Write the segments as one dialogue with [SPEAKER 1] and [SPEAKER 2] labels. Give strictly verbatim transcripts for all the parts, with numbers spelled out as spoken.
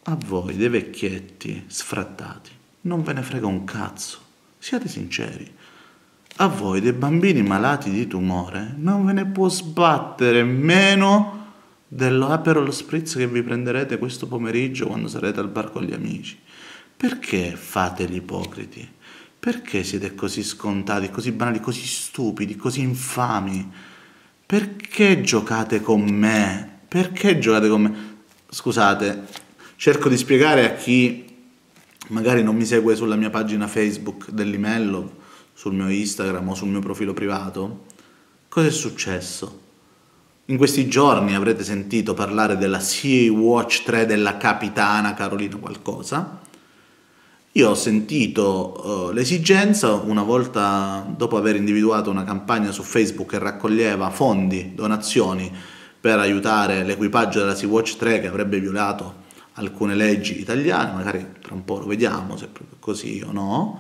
[SPEAKER 1] A voi dei vecchietti sfrattati non ve ne frega un cazzo, siate sinceri. A voi dei bambini malati di tumore non ve ne può sbattere meno dell'Aperol Spritz che vi prenderete questo pomeriggio quando sarete al bar con gli amici. Perché fate gli ipocriti? Perché siete così scontati, così banali, così stupidi, così infami? Perché giocate con me? Perché giocate con me? Scusate, cerco di spiegare a chi magari non mi segue sulla mia pagina Facebook dell'Imello, sul mio Instagram o sul mio profilo privato, cosa è successo. In questi giorni avrete sentito parlare della Sea-Watch tre della capitana Carolina qualcosa. Io ho sentito uh, l'esigenza, una volta dopo aver individuato una campagna su Facebook che raccoglieva fondi, donazioni per aiutare l'equipaggio della Sea-Watch tre che avrebbe violato alcune leggi italiane, magari tra un po' lo vediamo se è proprio così o no.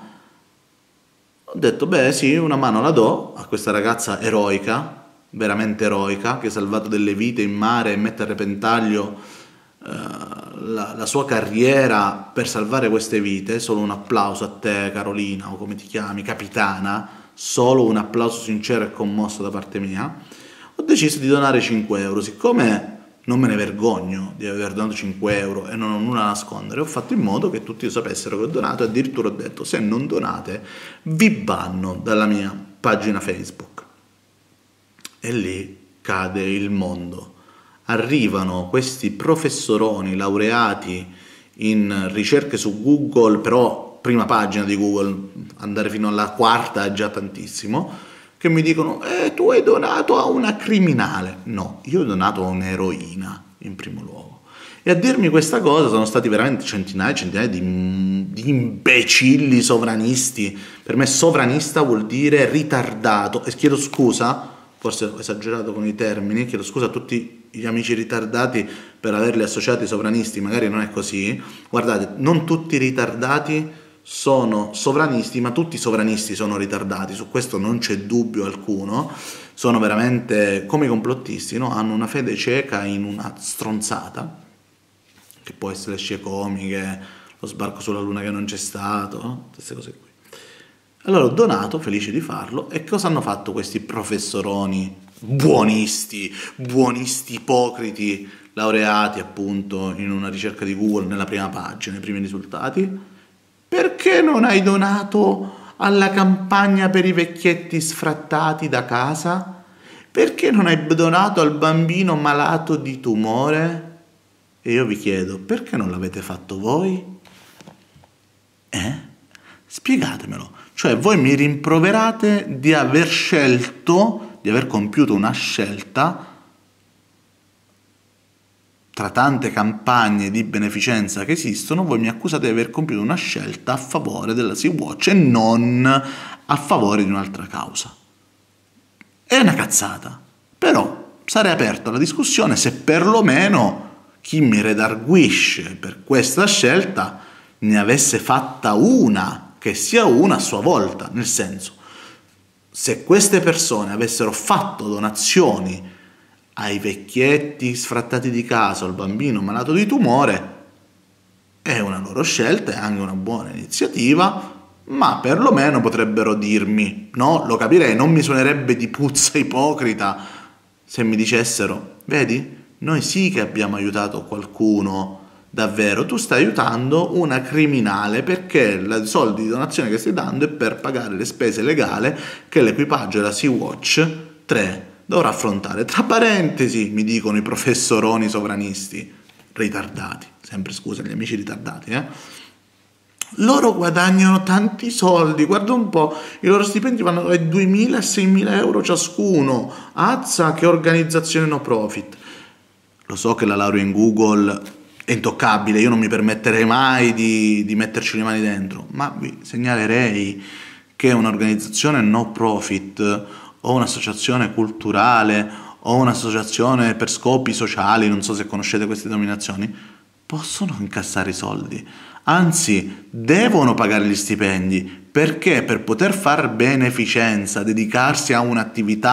[SPEAKER 1] Ho detto, beh sì, una mano la do a questa ragazza eroica, veramente eroica, che ha salvato delle vite in mare e mette a repentaglio eh, la, la sua carriera per salvare queste vite. Solo un applauso a te, Carolina, o come ti chiami, capitana, solo un applauso sincero e commosso da parte mia. Ho deciso di donare cinque euro, siccome non me ne vergogno di aver donato cinque euro e non ho nulla da nascondere, ho fatto in modo che tutti sapessero che ho donato, e addirittura ho detto, se non donate vi banno dalla mia pagina Facebook. E lì cade il mondo. Arrivano questi professoroni laureati in ricerche su Google, però prima pagina di Google, andare fino alla quarta è già tantissimo, che mi dicono, eh, tu hai donato a una criminale. No, io ho donato a un'eroina, in primo luogo. E a dirmi questa cosa sono stati veramente centinaia e centinaia di, di imbecilli sovranisti. Per me sovranista vuol dire ritardato. E chiedo scusa, forse ho esagerato con i termini, chiedo scusa a tutti gli amici ritardati per averli associati ai sovranisti, magari non è così. Guardate, non tutti i ritardati sono sovranisti, ma tutti i sovranisti sono ritardati, su questo non c'è dubbio alcuno. Sono veramente come i complottisti, no? Hanno una fede cieca in una stronzata, che può essere scie comiche, lo sbarco sulla luna che non c'è stato, no? Queste cose qui. Allora ho donato, felice di farlo, e cosa hanno fatto questi professoroni buonisti, buonisti ipocriti, laureati appunto in una ricerca di Google nella prima pagina, i primi risultati? Perché non hai donato alla campagna per i vecchietti sfrattati da casa? Perché non hai donato al bambino malato di tumore? E io vi chiedo, perché non l'avete fatto voi? Eh? Spiegatemelo. Cioè voi mi rimproverate di aver scelto, di aver compiuto una scelta tra tante campagne di beneficenza che esistono, voi mi accusate di aver compiuto una scelta a favore della Sea-Watch e non a favore di un'altra causa. È una cazzata. Però sarei aperto alla discussione se perlomeno chi mi redarguisce per questa scelta ne avesse fatta una, che sia una a sua volta, nel senso, se queste persone avessero fatto donazioni ai vecchietti sfrattati di casa, al bambino malato di tumore, è una loro scelta, è anche una buona iniziativa, ma perlomeno potrebbero dirmi, no, lo capirei, non mi suonerebbe di puzza ipocrita se mi dicessero, vedi, noi sì che abbiamo aiutato qualcuno davvero, tu stai aiutando una criminale perché i soldi di donazione che stai dando è per pagare le spese legali che l'equipaggio della Sea-Watch tre dovrà affrontare. Tra parentesi, mi dicono i professoroni sovranisti ritardati, sempre scusa gli amici ritardati, eh? Loro guadagnano tanti soldi, guarda un po', i loro stipendi vanno dai duemila a seimila euro ciascuno. Azza, che organizzazione no profit. Lo so che la laurea in Google è intoccabile, io non mi permetterei mai di, di metterci le mani dentro, ma vi segnalerei che un'organizzazione no profit o un'associazione culturale o un'associazione per scopi sociali, non so se conoscete queste denominazioni, possono incassare i soldi, anzi devono pagare gli stipendi, perché per poter fare beneficenza, dedicarsi a un'attività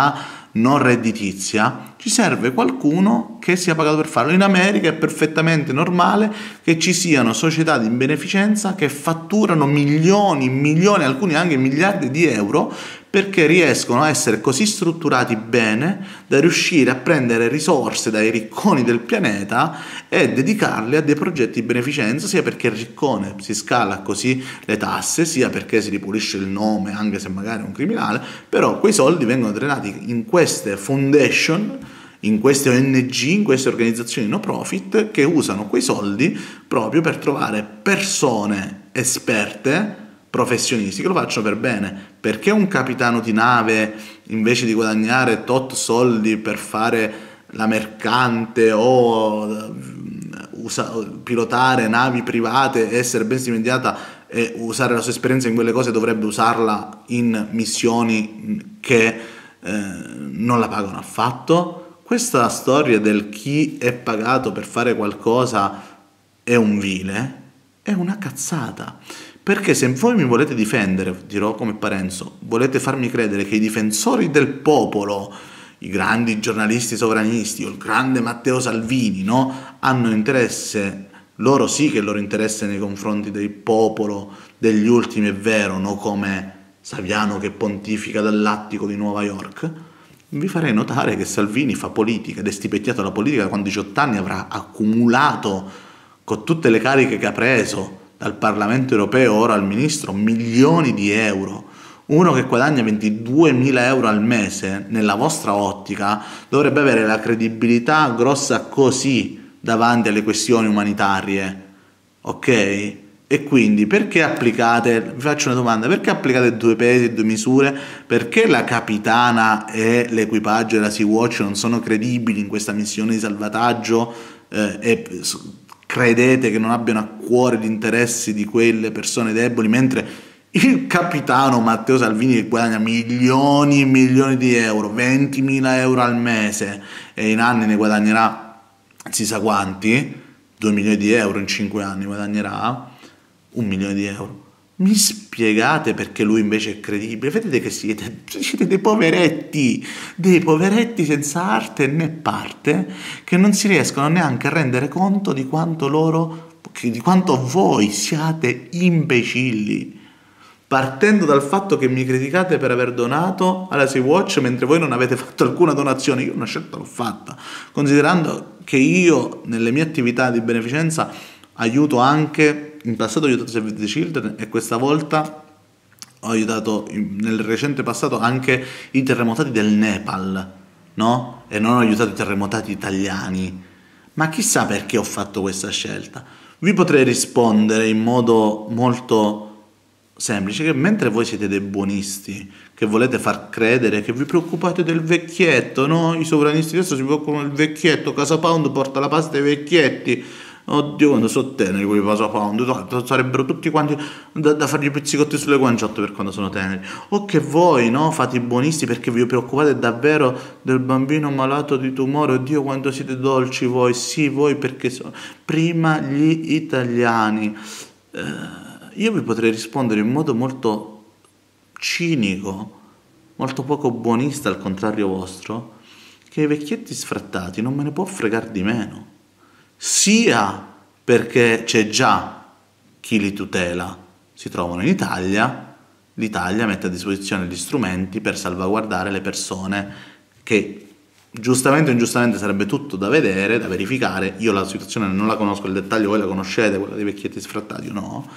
[SPEAKER 1] non redditizia, ci serve qualcuno che sia pagato per farlo. In America è perfettamente normale che ci siano società di beneficenza che fatturano milioni, milioni, alcuni anche miliardi di euro, perché riescono a essere così strutturati bene da riuscire a prendere risorse dai ricconi del pianeta e dedicarle a dei progetti di beneficenza, sia perché il riccone si scala così le tasse, sia perché si ripulisce il nome, anche se magari è un criminale, però quei soldi vengono drenati in queste foundation, in queste O N G, in queste organizzazioni no profit, che usano quei soldi proprio per trovare persone esperte, professionisti, che lo facciano per bene. Perché un capitano di nave, invece di guadagnare tot soldi per fare la mercante o usa, pilotare navi private, essere ben stipendiata e usare la sua esperienza in quelle cose, dovrebbe usarla in missioni che eh, non la pagano affatto? Questa storia del chi è pagato per fare qualcosa è un vile, è una cazzata. Perché se voi mi volete difendere, dirò come Parenzo, volete farmi credere che i difensori del popolo, i grandi giornalisti sovranisti o il grande Matteo Salvini, no, hanno interesse, loro sì che il loro interesse nei confronti del popolo degli ultimi è vero, no, come Saviano che pontifica dall'attico di Nuova York, vi farei notare che Salvini fa politica ed è stipettiato alla politica da quando a diciotto anni avrà accumulato, con tutte le cariche che ha preso dal Parlamento europeo, ora al ministro, milioni di euro. Uno che guadagna ventiduemila euro al mese, nella vostra ottica, dovrebbe avere la credibilità grossa così davanti alle questioni umanitarie, ok? E quindi perché applicate, vi faccio una domanda, perché applicate due pesi e due misure? Perché la capitana e l'equipaggio della Sea-Watch non sono credibili in questa missione di salvataggio eh, e credete che non abbiano a cuore gli interessi di quelle persone deboli, mentre il capitano Matteo Salvini, che guadagna milioni e milioni di euro, ventimila euro al mese, e in anni ne guadagnerà si sa quanti, due milioni di euro in cinque anni guadagnerà, un milione di euro. Mi spiegate perché lui invece è credibile? Vedete che siete, siete dei poveretti, dei poveretti senza arte né parte, che non si riescono neanche a rendere conto di quanto loro, di quanto voi siate imbecilli. Partendo dal fatto che mi criticate per aver donato alla Sea-Watch mentre voi non avete fatto alcuna donazione, io una scelta l'ho fatta, considerando che io nelle mie attività di beneficenza aiuto anche, in passato ho aiutato Save the Children e questa volta ho aiutato nel recente passato anche i terremotati del Nepal, no? E non ho aiutato i terremotati italiani. Ma chissà perché ho fatto questa scelta. Vi potrei rispondere in modo molto semplice che mentre voi siete dei buonisti che volete far credere che vi preoccupate del vecchietto, no? I sovranisti adesso si preoccupano del vecchietto, Casa Pound porta la pasta ai vecchietti. Oddio, quando sono teneri quei Casa Pound, sarebbero tutti quanti da, da fargli pizzicotti sulle guanciotte per quando sono teneri. O che voi, no, fate i buonisti perché vi preoccupate davvero del bambino malato di tumore. Oddio, quanto siete dolci voi. Sì, voi perché so... prima gli italiani. Eh, io vi potrei rispondere in modo molto cinico, molto poco buonista al contrario vostro, che i vecchietti sfrattati non me ne può fregare di meno. Sia perché c'è già chi li tutela, si trovano in Italia, l'Italia mette a disposizione gli strumenti per salvaguardare le persone che giustamente o ingiustamente sarebbe tutto da vedere, da verificare. Io la situazione non la conosco il dettaglio, voi la conoscete, quella dei vecchietti sfrattati o no.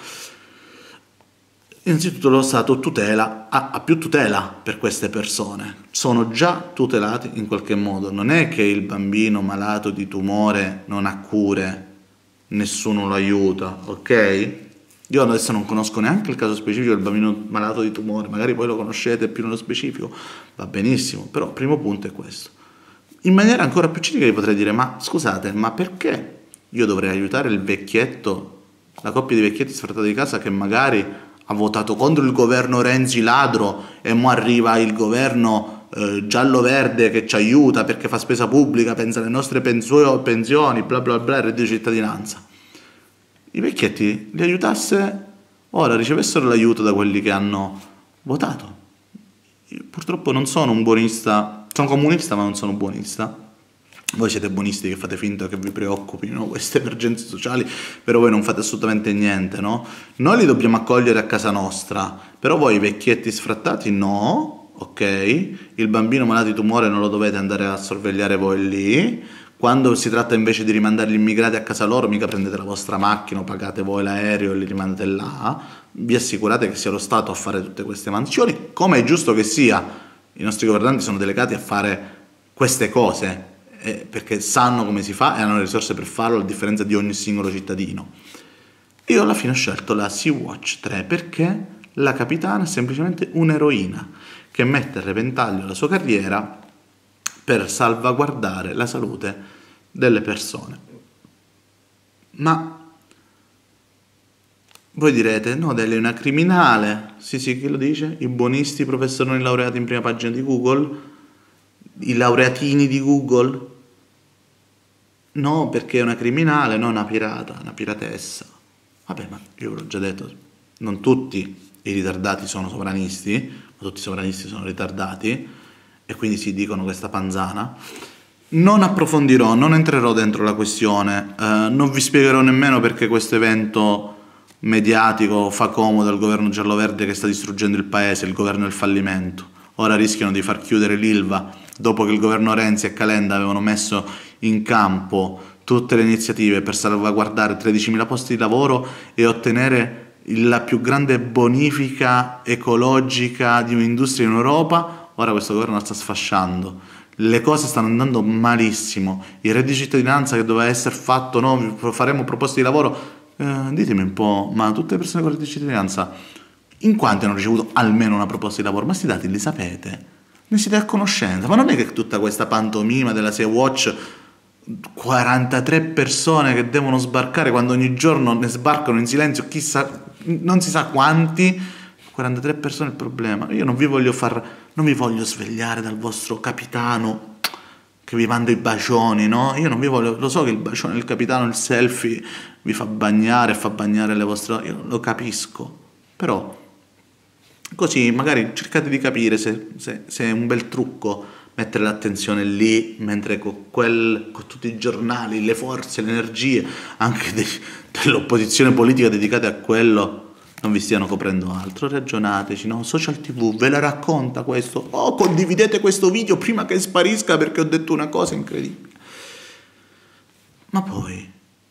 [SPEAKER 1] Innanzitutto lo Stato tutela, ha, ha più tutela per queste persone, sono già tutelati in qualche modo, non è che il bambino malato di tumore non ha cure, nessuno lo aiuta, ok? Io adesso non conosco neanche il caso specifico del bambino malato di tumore, magari voi lo conoscete più nello specifico, va benissimo, però il primo punto è questo. In maniera ancora più cinica vi potrei dire, ma scusate, ma perché io dovrei aiutare il vecchietto, la coppia di vecchietti sfrattati di casa che magari ha votato contro il governo Renzi ladro e mo arriva il governo eh, giallo-verde che ci aiuta perché fa spesa pubblica, pensa alle nostre pensioni, bla bla bla, reddito di cittadinanza. I vecchietti li aiutasse, ora ricevessero l'aiuto da quelli che hanno votato. Io purtroppo non sono un buonista sono comunista ma non sono buonista. Voi siete buonisti che fate finta che vi preoccupino queste emergenze sociali, però voi non fate assolutamente niente, no? Noi li dobbiamo accogliere a casa nostra, però voi vecchietti sfrattati no, ok? Il bambino malato di tumore non lo dovete andare a sorvegliare voi lì. Quando si tratta invece di rimandare gli immigrati a casa loro, mica prendete la vostra macchina o pagate voi l'aereo e li rimandate là. Vi assicurate che sia lo Stato a fare tutte queste mansioni, come è giusto che sia. I nostri governanti sono delegati a fare queste cose, eh, perché sanno come si fa e hanno le risorse per farlo, a differenza di ogni singolo cittadino. Io alla fine ho scelto la Sea-Watch tre perché la capitana è semplicemente un'eroina che mette a repentaglio la sua carriera per salvaguardare la salute delle persone. Ma voi direte, no, lei è una criminale. Sì, sì, chi lo dice? I buonisti professoroni laureati in prima pagina di Google? I laureatini di Google? No, perché è una criminale, non una pirata, una piratessa. Vabbè, ma io ve l'ho già detto, non tutti i ritardati sono sovranisti, ma tutti i sovranisti sono ritardati, e quindi si dicono questa panzana. Non approfondirò, non entrerò dentro la questione, eh, non vi spiegherò nemmeno perché questo evento mediatico fa comodo al governo giallo-verde che sta distruggendo il paese, il governo del fallimento. Ora rischiano di far chiudere l'Ilva dopo che il governo Renzi e Calenda avevano messo in campo tutte le iniziative per salvaguardare tredicimila posti di lavoro e ottenere la più grande bonifica ecologica di un'industria in Europa. Ora questo governo la sta sfasciando. Le cose stanno andando malissimo. Il reddito di cittadinanza che doveva essere fatto, no, faremo proposte di lavoro. Eh, ditemi un po', ma tutte le persone con reddito di cittadinanza in quanti hanno ricevuto almeno una proposta di lavoro? Ma questi dati li sapete? Ne siete a conoscenza? Ma non è che tutta questa pantomima della Sea-Watch, quarantatré persone che devono sbarcare quando ogni giorno ne sbarcano in silenzio, chissà, non si sa quanti, quarantatré persone è il problema. Io non vi voglio far, non vi voglio svegliare dal vostro capitano che vi manda i bacioni, no? Io non vi voglio, lo so che il bacione del capitano, il selfie vi fa bagnare, fa bagnare le vostre, io lo capisco, però così magari cercate di capire se, se, se è un bel trucco mettere l'attenzione lì, mentre con, quel, con tutti i giornali, le forze, le energie anche de, dell'opposizione politica dedicate a quello non vi stiano coprendo altro. Ragionateci, no? Social tivù ve la racconta questo. Oh, condividete questo video prima che sparisca perché ho detto una cosa incredibile. Ma poi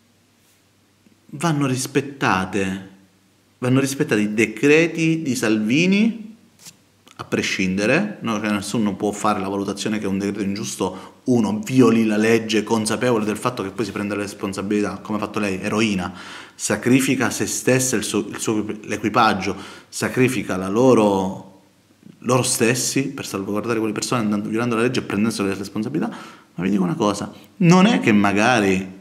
[SPEAKER 1] vanno rispettate, vanno rispettati i decreti di Salvini, a prescindere, no? Nessuno può fare la valutazione che un decreto ingiusto, uno, violi la legge consapevole del fatto che poi si prende la responsabilità, come ha fatto lei, eroina, sacrifica se stessa, il suo, il suo, l'equipaggio, sacrifica la loro, loro stessi per salvaguardare quelle persone andando, violando la legge e prendendosi le responsabilità. Ma vi dico una cosa, non è che magari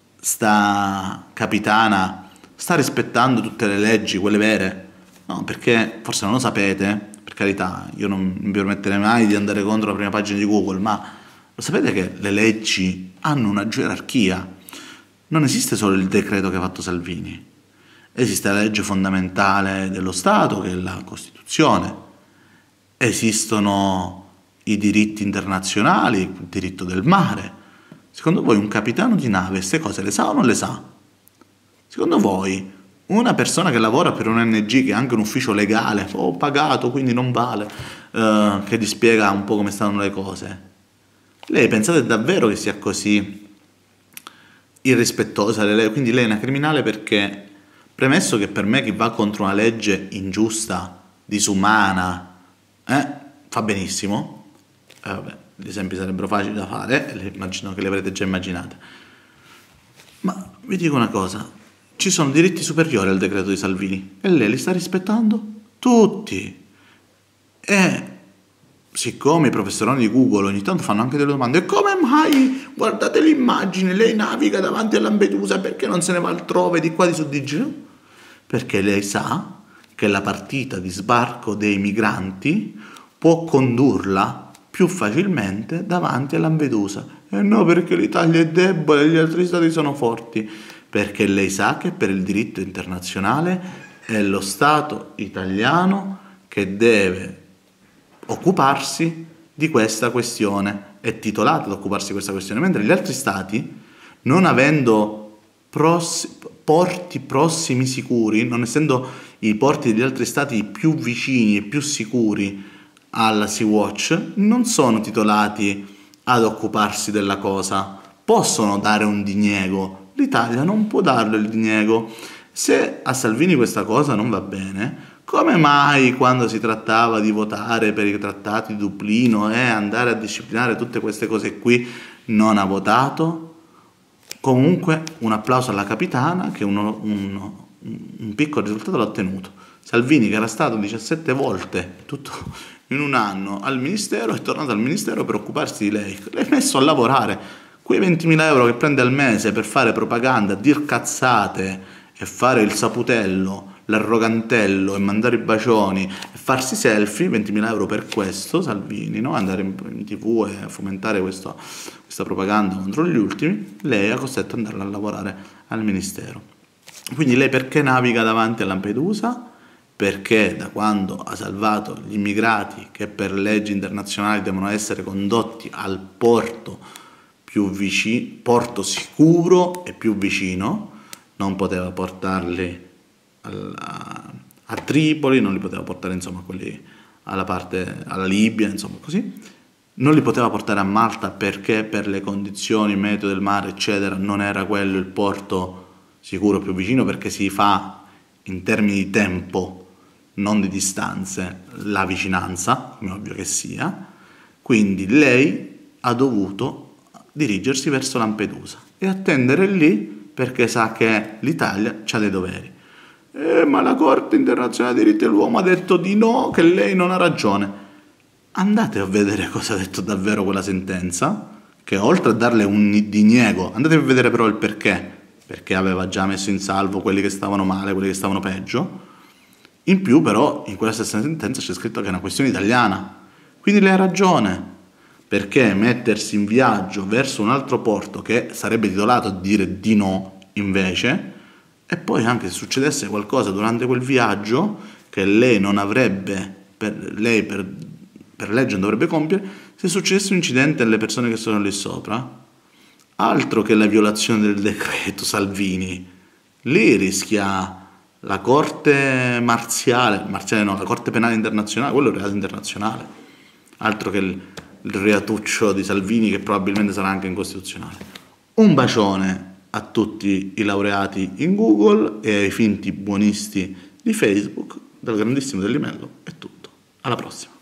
[SPEAKER 1] sta capitana sta rispettando tutte le leggi, quelle vere, no, perché forse non lo sapete, per carità, io non mi permetterei mai di andare contro la prima pagina di Google, ma lo sapete che le leggi hanno una gerarchia? Non esiste solo il decreto che ha fatto Salvini, esiste la legge fondamentale dello Stato, che è la Costituzione, esistono i diritti internazionali, il diritto del mare. Secondo voi un capitano di nave queste cose le sa o non le sa? Secondo voi una persona che lavora per un O N G, che è anche un ufficio legale, o oh, pagato, quindi non vale, eh, che ti spiega un po' come stanno le cose, lei pensate davvero che sia così irrispettosa? Quindi lei è una criminale perché, premesso che per me chi va contro una legge ingiusta, disumana, eh, fa benissimo, eh, vabbè, gli esempi sarebbero facili da fare, eh, immagino che li avrete già immaginate, ma vi dico una cosa, ci sono diritti superiori al decreto di Salvini e lei li sta rispettando tutti. E siccome i professoroni di Google ogni tanto fanno anche delle domande, e come mai, guardate l'immagine, lei naviga davanti a Lampedusa, perché non se ne va altrove, di qua, di su, di giù? Perché lei sa che la partita di sbarco dei migranti può condurla più facilmente davanti a Lampedusa. E no, perché l'Italia è debole e gli altri stati sono forti. Perché lei sa che per il diritto internazionale è lo Stato italiano che deve occuparsi di questa questione, è titolata ad occuparsi di questa questione, mentre gli altri stati, non avendo pross- porti prossimi sicuri, non essendo i porti degli altri stati più vicini e più sicuri alla Sea-Watch, non sono titolati ad occuparsi della cosa. Possono dare un diniego, l'Italia non può darle il diniego. Se a Salvini questa cosa non va bene, come mai quando si trattava di votare per i trattati di Dublino e andare a disciplinare tutte queste cose qui non ha votato? Comunque un applauso alla capitana che uno, uno, un piccolo risultato l'ha ottenuto. Salvini, che era stato diciassette volte tutto in un anno al ministero, è tornato al ministero per occuparsi di lei. L'hai messo a lavorare. Quei ventimila euro che prende al mese per fare propaganda, dir cazzate e fare il saputello, l'arrogantello e mandare i bacioni e farsi selfie, ventimila euro per questo, Salvini, no? Andare in, in tv e fomentare questo, questa propaganda contro gli ultimi, lei ha costretto ad andare a lavorare al ministero. Quindi lei perché naviga davanti a Lampedusa? Perché da quando ha salvato gli immigrati che per leggi internazionali devono essere condotti al porto più vicino, porto sicuro e più vicino, non poteva portarli alla, a Tripoli, non li poteva portare insomma quelli alla parte, alla Libia, insomma così, non li poteva portare a Malta perché per le condizioni meteo del mare eccetera non era quello il porto sicuro più vicino, perché si fa in termini di tempo, non di distanze, la vicinanza, come ovvio che sia. Quindi lei ha dovuto dirigersi verso Lampedusa e attendere lì perché sa che l'Italia ha dei doveri. Eh, ma la Corte internazionale dei diritti dell'uomo ha detto di no, che lei non ha ragione. Andate a vedere cosa ha detto davvero quella sentenza, che oltre a darle un diniego, andate a vedere però il perché, perché aveva già messo in salvo quelli che stavano male, quelli che stavano peggio. In più però in quella stessa sentenza c'è scritto che è una questione italiana, quindi lei ha ragione, perché mettersi in viaggio verso un altro porto che sarebbe titolato a dire di no invece, e poi anche se succedesse qualcosa durante quel viaggio che lei non avrebbe, per, lei per, per legge non dovrebbe compiere, se succedesse un incidente alle persone che sono lì sopra, altro che la violazione del decreto Salvini, lì rischia la corte marziale, marziale no, la corte penale internazionale, quello è un reato internazionale, altro che il, il reatuccio di Salvini che probabilmente sarà anche incostituzionale. Un bacione a tutti i laureati in Google e ai finti buonisti di Facebook, dal grandissimo Dellimello è tutto, alla prossima.